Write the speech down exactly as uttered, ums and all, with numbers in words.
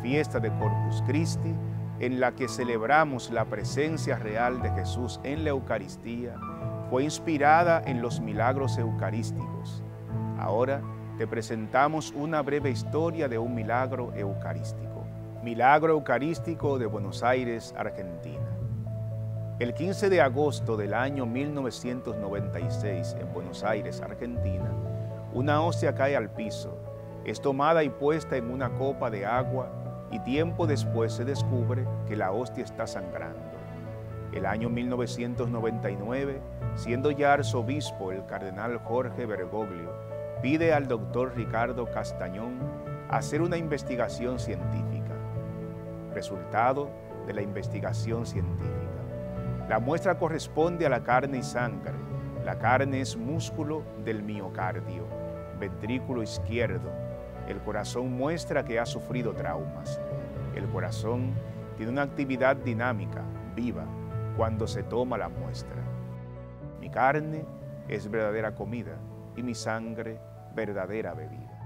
fiesta de Corpus Christi, en la que celebramos la presencia real de Jesús en la Eucaristía, fue inspirada en los milagros eucarísticos. Ahora te presentamos una breve historia de un milagro eucarístico. Milagro eucarístico de Buenos Aires, Argentina. El quince de agosto del año mil novecientos noventa y seis, en Buenos Aires, Argentina, una hostia cae al piso, es tomada y puesta en una copa de agua y tiempo después se descubre que la hostia está sangrando. El año mil novecientos noventa y nueve, siendo ya arzobispo el cardenal Jorge Bergoglio, pide al doctor Ricardo Castañón hacer una investigación científica. Resultado de la investigación científica. La muestra corresponde a la carne y sangre. La carne es músculo del miocardio, ventrículo izquierdo. El corazón muestra que ha sufrido traumas. El corazón tiene una actividad dinámica, viva, cuando se toma la muestra. Mi carne es verdadera comida y mi sangre verdadera bebida.